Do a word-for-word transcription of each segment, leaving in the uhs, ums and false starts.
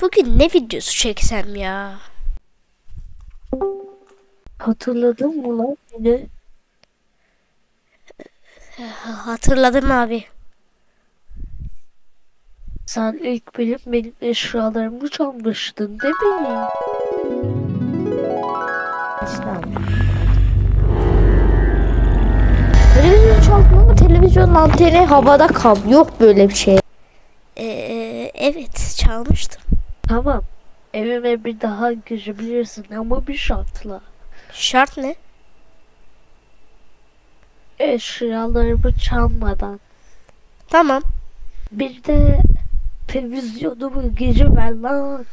Bugün ne videosu çeksem ya? Hatırladın mı lan yine? Hatırladım abi. Sen ilk benim benim eşyalarımı çalmıştın değil mi ya? Televizyon çaldım ama televizyonun anteni havada kaldı. Yok böyle bir şey. Ee, evet çalmıştım. Tamam. Evime bir daha girebilirsin ama bir şartla. Şart ne? Eşyalarımı çalmadan. Tamam. Bir de televizyonumu geri ver lan.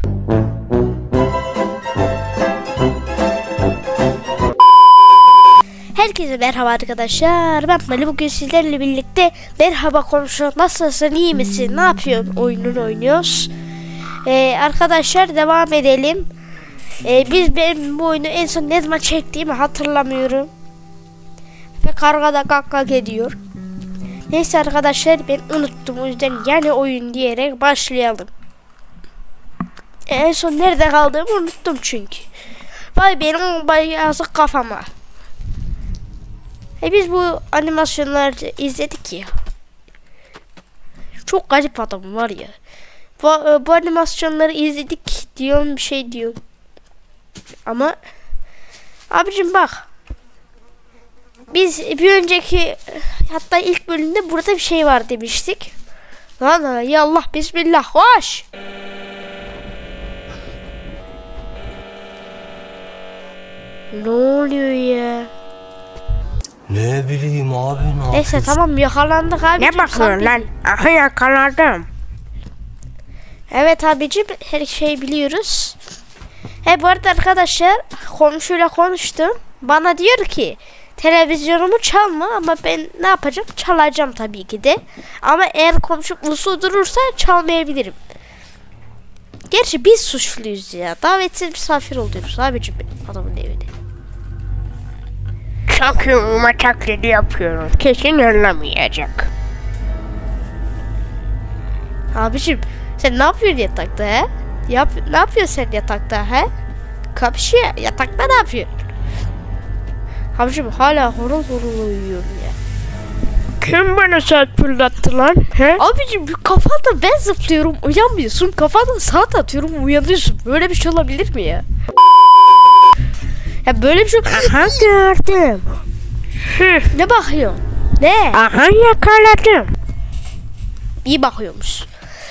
Herkese merhaba arkadaşlar. Ben Mali, bugün sizlerle birlikte merhaba komşu, nasılsın, iyi misin, ne yapıyorsun oyununu oynuyoruz. Ee, arkadaşlar devam edelim. Ee, biz benim bu oyunu en son ne zaman çektiğimi hatırlamıyorum. Ve karga da kak kak ediyor. Neyse arkadaşlar, ben unuttum, o yüzden yani oyun diyerek başlayalım. Ee, en son nerede kaldığımı unuttum çünkü. Vay benim yazık kafama. E biz bu animasyonları izledik ya. Çok garip adam var ya. Bu, bu animasyonları izledik diyorum, bir şey diyorum. Ama abicim bak. Biz bir önceki, hatta ilk bölümde burada bir şey var demiştik. Lan ya Allah, bismillah, hoş. Ne oluyor ya? Ne bileyim abi, ne Neyse tamam, yakalandık abi. Ne bakıyorsun lan? Aha, yakaladım. Evet abicim, her şeyi biliyoruz. He bu arada arkadaşlar, komşuyla konuştum. Bana diyor ki televizyonumu çalma, ama ben ne yapacağım? Çalacağım tabii ki de. Ama eğer komşum uslu durursa çalmayabilirim. Gerçi biz suçluyuz ya. Davetsiz misafir oluyoruz abicim adamın evine. Çok yumma taklidi yapıyorum. Kesin anlamayacak. Abicim sen ne yapıyorsun yatakta he? Yap, ne yapıyorsun sen yatakta he? Kapışı yatakta ne yapıyorsun? Abicim hala horul horul uyuyorum ya. Kim bana saat fırlattı lan? He? Abicim kafanda ben zıplıyorum, uyanmıyorsun. Kafanda saat atıyorum, uyanıyorsun. Böyle bir şey olabilir mi ya? Ya böyle bir şey... Aha, gördüm. Ne bakıyorsun? Ne? Aha, yakaladım. İyi bakıyormuş.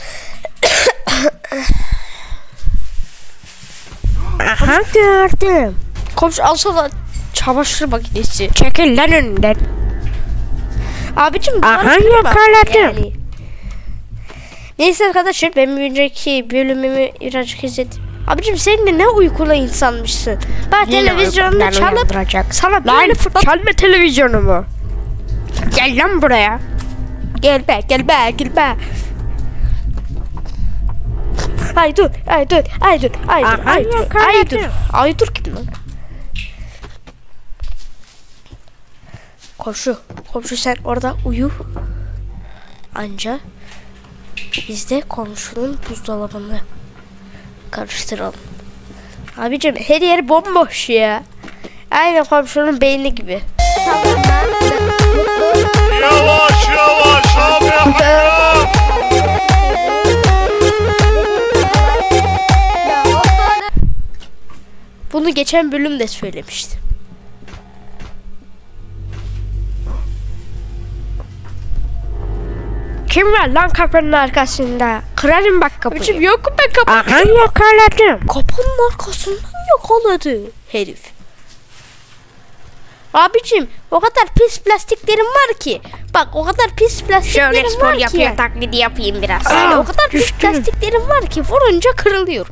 Aha, gördüm. Komşu alsana çamaşır makinesi. Çekil lan önünden. Abicim Aha, bana kırma yakaladım. yani. Neyse arkadaşlar, ben bir önceki bölümümü birazcık izledim. Abicim sen de ne uykulu insanmışsın. Bak televizyonunu çalıp sana böyle Lan fırlat. çalma televizyonumu. Gel lan buraya. Gel be, gel be, gel be. Ay dur, ay dur, ay dur, ay dur, Aha, ay dur, ay yakaladım. dur. Ay dur kim lan? Komşu, komşu sen orada uyu. Anca biz de komşunun buzdolabını karıştıralım. Abicim her yer bomboş ya. Aynı komşunun beyni gibi. Yavaş yavaş abi, hayat. Bunu geçen bölümde söylemiştim. Kim var lan kapının arkasında? Kırarım bak kapıyı. Abicim yok be kapı. Aha, yakaladım. Kapının arkasından yakaladı herif. Abicim o kadar pis plastiklerim var ki. Bak o kadar pis plastiklerim Şöyle spor var yapıyor, ki. taklidi yapayım biraz. Yani Aa, o kadar pis düştüm. plastiklerim var ki vurunca kırılıyor.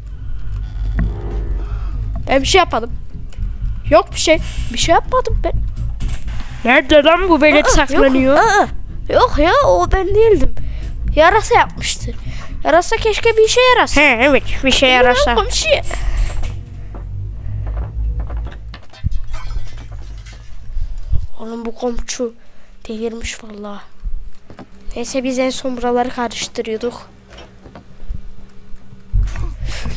Ben bir şey yapmadım. Yok bir şey. Bir şey yapmadım ben. Nerede lan bu velet Aa, saklanıyor? Yok, aa, yok ya, o ben değildim. Yarasa yapmıştı. Yarasa keşke bir işe yarasa. He evet, bir şey yarasa. Komşu. Oğlum bu komşu delirmiş vallahi. Neyse biz en son buraları karıştırıyorduk.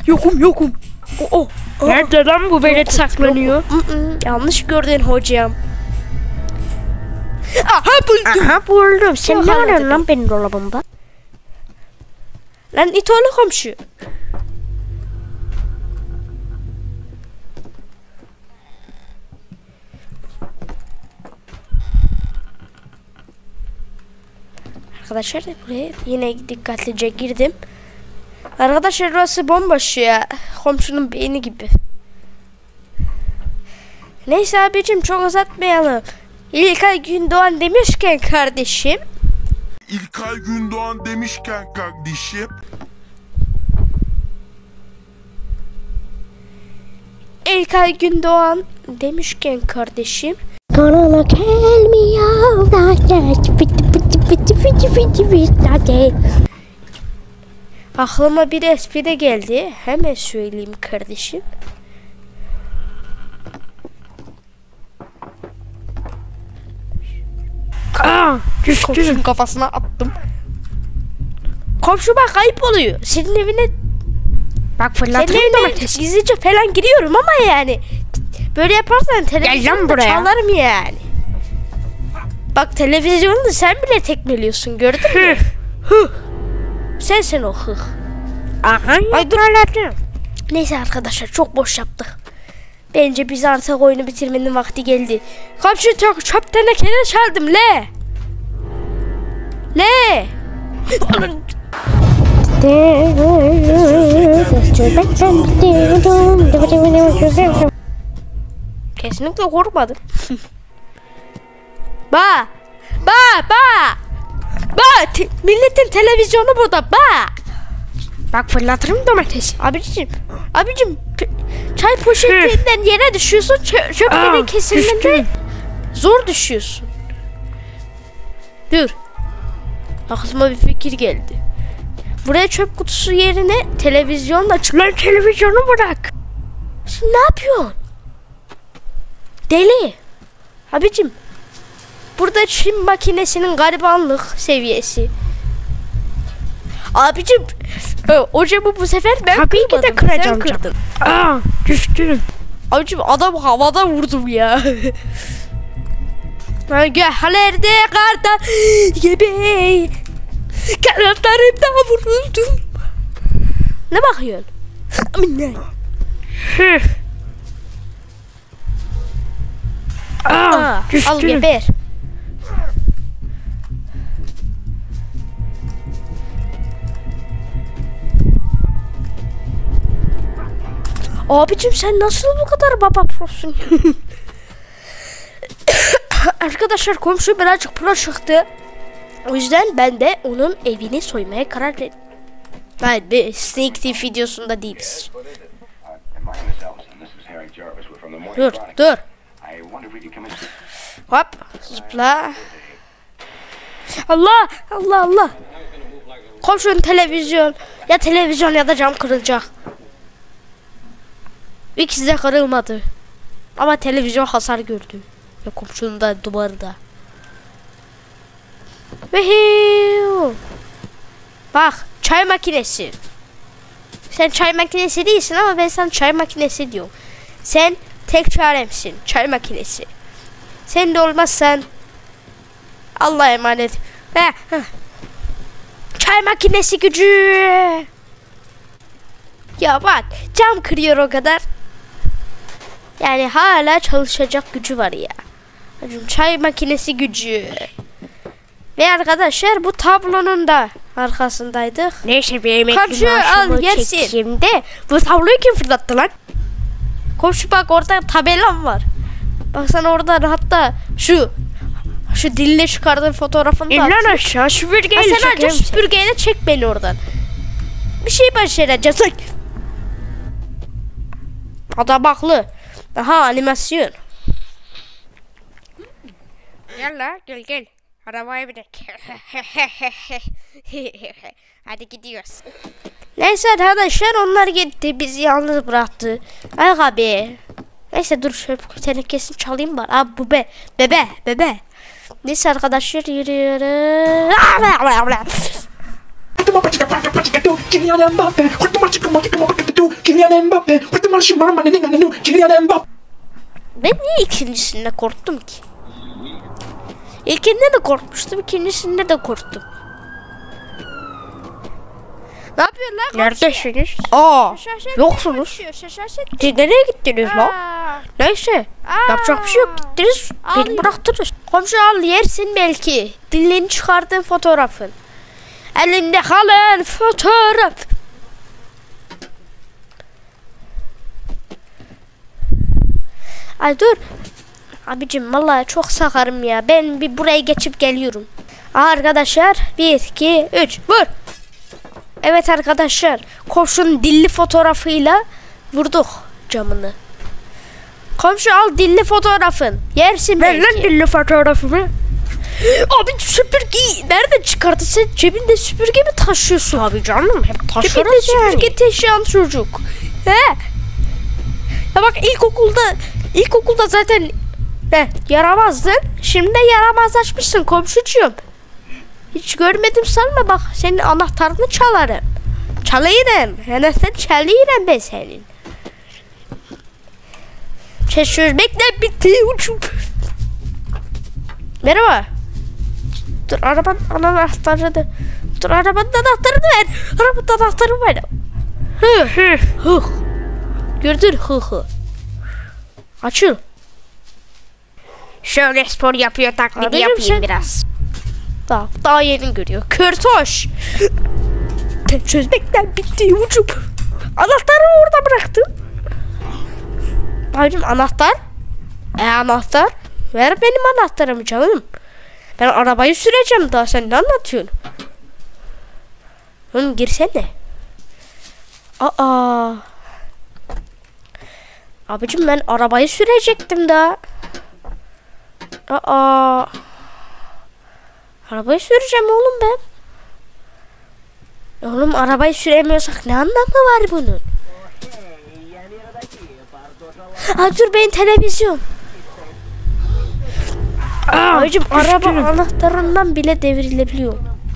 Yokum yokum. Oh, oh. Nerede lan bu velet saklanıyor? Mm-mm, yanlış gördün hocam. Aha buldum. Aha buldum. Sen Çok ne anladım. arıyorsun lan benim dolabımda? Lan it oğlu komşu. Arkadaşlar buraya yine dikkatlice girdim. Arkadaşlar burası bomboş ya. Komşunun beyni gibi. Neyse abicim çok uzatmayalım. İlkay Gündoğan demişken kardeşim. İlkay Gündoğan demişken kardeşim. İlkay Gündoğan demişken kardeşim. Gonna kill me all night. Fiti fiti fiti fiti fiti fiti. Aklıma bir espri de geldi. Hemen söyleyeyim kardeşim. Aa, düştüm. Komşunun kafasına attım. Komşu bak ayıp oluyor. Senin evine Bak senin fırlatırım evine domatesi. gizlice falan giriyorum ama yani böyle yaparsan televizyonu da buraya. çalarım yani. Bak televizyonu da sen bile tekmeliyorsun, gördün mü? Hı. Sensin o hıh. Aha, Ay dur. fırlattım. Neyse arkadaşlar çok boş yaptık. Bence biz artık oyunu bitirmenin vakti geldi. Komşu çok çöp tenekeni çaldım le. Le. Kesinlikle korkmadım. Ba. Ba ba. Ba te- milletin televizyonu burada ba. Bak fırlatırım domatesi. Abicim, abicim p- çay poşetinden yere düşüyorsun, çö- çöp Aa, tenekesinden de düştüm. zor düşüyorsun. Dur. Aklıma bir fikir geldi. Buraya çöp kutusu yerine televizyonla aç. Lan televizyonu bırak. Sen ne yapıyorsun? Deli. Abicim. Burada Çin makinesinin garibanlık seviyesi. Abicim. e, Hocamı bu sefer ben Tabii ki de kırmadım, kıracağım sen kırdın. Aa, düştüm. Abicim adam havada vurdum ya. Göklerde karda gibi kanatlarımda vuruldum. Ne bakıyorsun? Ne? Hı. Aa, Aa, al düştüm. geber. Abicim sen nasıl bu kadar baba prosun? Arkadaşlar komşu birazcık pro çıktı. O yüzden ben de onun evini soymaya karar verdim. Ben bir Sneak Thief videosunda değiliz. Dur dur. Hop zıpla. Allah Allah Allah. Komşunun televizyon ya televizyon ya da cam kırılacak. İkisi de kırılmadı. Ama televizyon hasar gördü. Ve komşunun da duvarı da. Vehiu. Bak çay makinesi. Sen çay makinesi değilsin ama ben sana çay makinesi diyorum. Sen tek çaremsin. Çay makinesi. Sen de olmazsan Allah'a emanet. Heh, heh. Çay makinesi gücü. Ya bak cam kırıyor o kadar. Yani hala çalışacak gücü var ya. Çay makinesi gücü. Ve arkadaşlar bu tablonun da arkasındaydık. Neyse bir emekli Komşu, al, maaşımı yersin. çekeyim de. Bu tabloyu kim fırlattı lan? Komşu bak orada tabelam var. Baksana oradan hatta şu şu dille çıkardığın fotoğrafını da İn lan at. aşağı Ha, süpürgeyle sen çekerim anca seni. süpürgeyle çek beni oradan. Bir şey başaracağız. Adam haklı. Aha animasyon. Gel la gel gel. Arabaya binek. Hadi gidiyoruz. Neyse arkadaşlar onlar gitti. Bizi yalnız bıraktı. Ay abi. Neyse dur şöyle tenekesini çalayım var. Abi bu be. Bebe. Bebe. Neyse arkadaşlar yürüyoruz. Kylian Mbappe. Pretty much mama ne ne ne Kylian Mbappe. Ben niye ikincisinde korktum ki? İlkinde de korkmuştum, ikincisinde de korktum. Ne yapıyorsun lan? Neredesiniz? Aa, Şaşaşet yoksunuz. konuşuyor, şaşaşet. Siz nereye gittiniz lan? Aa, Neyse, aa. yapacak bir şey yok. Gittiniz, beni Alayım. bıraktınız. Komşu al yersin belki. Dilini çıkardığın fotoğrafın. Elinde kalan fotoğraf. Ay dur. Abicim vallahi çok sakarım ya. Ben bir buraya geçip geliyorum. Aa, arkadaşlar bir iki üç vur. Evet arkadaşlar, komşunun dilli fotoğrafıyla vurduk camını. Komşu al dilli fotoğrafın. Yersin belki. Ver lan dilli fotoğrafımı. Abi süpürge nereden çıkardı? Sen cebinde süpürge mi taşıyorsun? Abi canım hep taşırız cebinde yani. Süpürge taşıyan çocuk. He. Ya bak ilkokulda ilkokulda zaten ne yaramazdın. Şimdi de yaramazlaşmışsın komşucuğum. Hiç görmedim sanma, bak senin anahtarını çalarım. Çalayım. Anahtarı çalayım ben senin. Çözmekle bitti uçum. Merhaba. Dur arabanın anahtarını. Dur arabanın anahtarını ver. Arabanın anahtarını ver. Hı hı hı. Gördün hı hı. Açıl. Şöyle spor yapıyor taklidi Abicim yapayım sen- biraz. Daha, daha yeni görüyor. Körtoş. Çözmekten bitti ucum. Anahtarı orada bıraktım. Abicim anahtar. E anahtar. Ver benim anahtarımı canım. Ben arabayı süreceğim daha, sen ne anlatıyorsun? Oğlum girsene. Aa. Abicim ben arabayı sürecektim daha. Aa. Arabayı süreceğim oğlum ben. Oğlum arabayı süremiyorsak ne anlamı var bunun? Aa, dur benim televizyon. Aa, abicim araba anahtarından bile devrilebiliyor.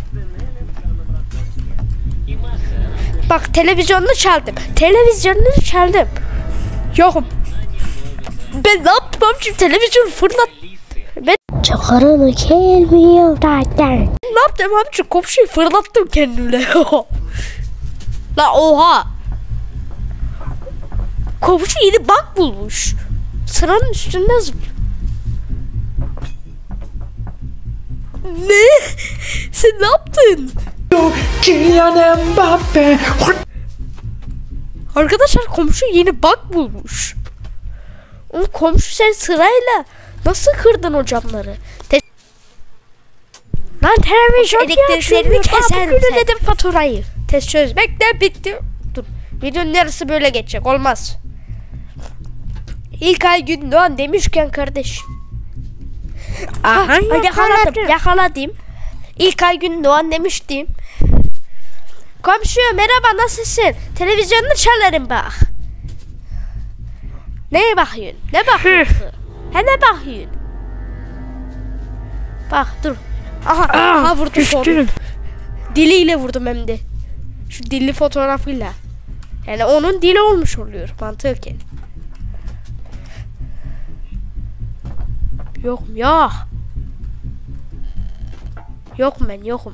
Bak televizyonunu çaldım. Televizyonunu çaldım. Yokum. Ben ne yaptım abicim? Televizyonu fırlat. Ben Çıkarını gelmiyor zaten. ne yaptım abicim? Komşuyu fırlattım kendimle. La oha. Komşu yeni bug bulmuş. Sıranın üstünde zıplıyor. Ne? Sen ne yaptın? Kylian Mbappe. Arkadaşlar komşu yeni bug bulmuş. Oğlum komşu sen sırayla nasıl kırdın o camları? Te Lan televizyon elektriklerini keserim sen. Dedim faturayı. Test çözmek de bitti. Dur. Videonun yarısı böyle geçecek. Olmaz. İlkay Gündoğan demişken kardeş. Aha, yakaladım. Yakaladım. İlkay Gündoğan demiştim. Komşu merhaba, nasılsın? Televizyonunu çalarım bak. Neye bakıyorsun? Ne bakıyorsun? He ne bakıyorsun? Bak dur. Aha, aha vurdum onu. Diliyle vurdum hem de. Şu dilli fotoğrafıyla. Yani onun dili olmuş oluyor mantıken. Yokum ya. Yokum ben yokum.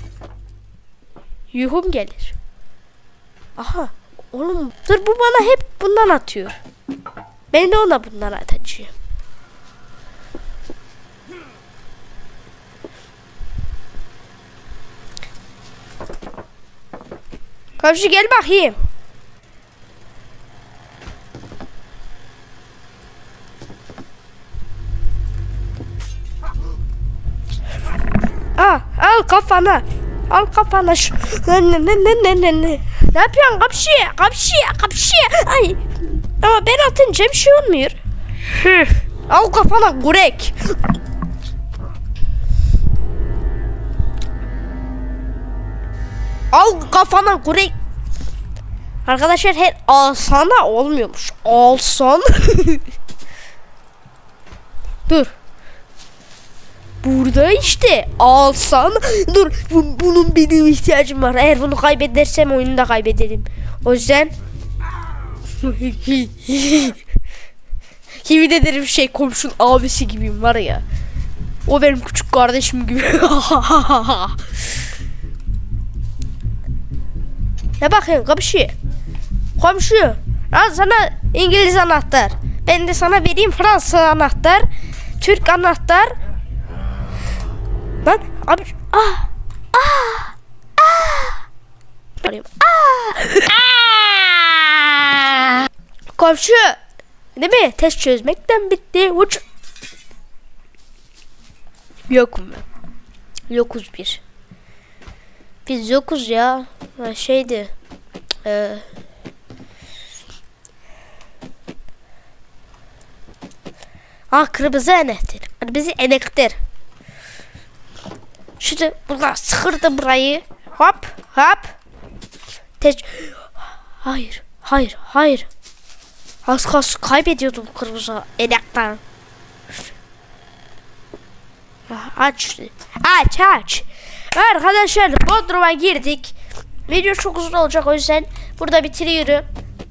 Yuhum gelir. Aha. Oğlum dur, bu bana hep bundan atıyor. Ben de ona bundan atacağım. Komşu gel bakayım. Al, al kafana. Al kafana şu. Ne ne ne ne ne ne ne. Ne yapıyorsun kapşı? Kapşı, kapşı. Ay. Ama ben atınca bir şey olmuyor. Al kafana gurek. Al kafana gurek. Arkadaşlar her alsana olmuyormuş. Alsan. Dur. Burada işte alsan. Dur bu, bunun benim ihtiyacım var. Eğer bunu kaybedersem oyunu da kaybederim. O yüzden Yemin ederim şey komşunun abisi gibiyim var ya. O benim küçük kardeşim gibi. Ne bakıyorsun komşu? Komşu. Al sana İngiliz anahtar. Ben de sana vereyim Fransız anahtar. Türk anahtar. Lan abi. Ah. Ah. Ah. Ah. Komşu. Değil mi? Test çözmekten bitti. Uç. Yokum ben. Yokuz bir. Biz yokuz ya. Ha, şeydi. Eee. Ah kırmızı enektir. Kırmızı enektir. Şimdi burada sıkırdı burayı. Hop hop. Tez. Hayır hayır hayır. Az kalsın kaybediyordum kırmızı enekten. Aç. Aç aç. Arkadaşlar Bodrum'a girdik. Video çok uzun olacak o yüzden burada bitiriyorum.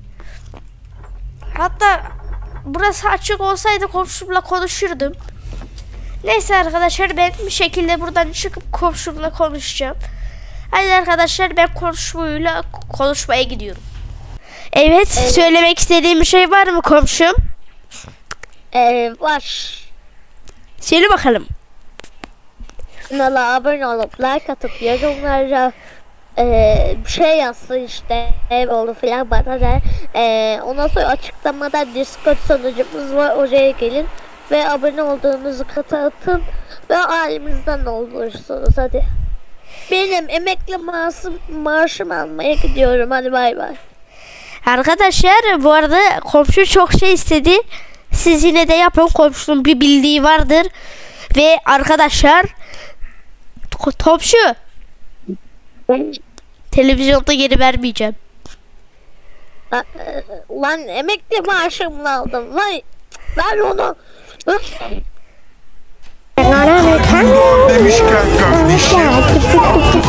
Hatta burası açık olsaydı komşumla konuşurdum. Neyse arkadaşlar ben bir şekilde buradan çıkıp komşumla konuşacağım. Hadi arkadaşlar ben komşumla konuşmaya gidiyorum. Evet, evet. Söylemek istediğim bir şey var mı komşum? Ee, var. Söyle bakalım. Kanala abone olup like atıp yorumlara Ee, bir şey yazsın işte ev oldu filan bana der. Ee, ondan sonra açıklamada Discord sunucumuz var, oraya gelin ve abone olduğunuzu kata atın ve ailemizden olursunuz. Hadi benim emekli maaşım, maaşımı almaya gidiyorum, hadi bay bay. Arkadaşlar bu arada komşu çok şey istedi, siz yine de yapın, komşunun bir bildiği vardır. Ve arkadaşlar komşu televizyonda geri vermeyeceğim. Lan emekli maaşımla aldım. Lan ver onu. Demişken kardeşim